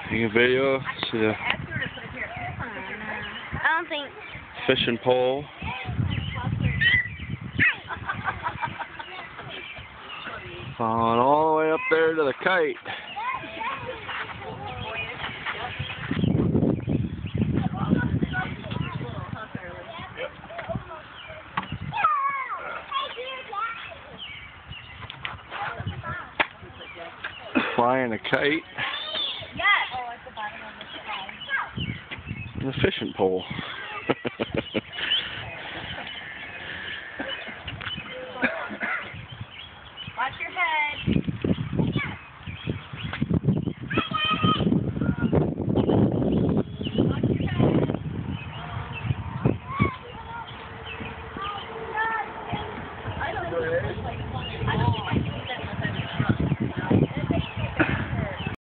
You can video, see the I don't think. fishing pole. Falling all the way up there to the kite. Flying a kite. And a fishing pole.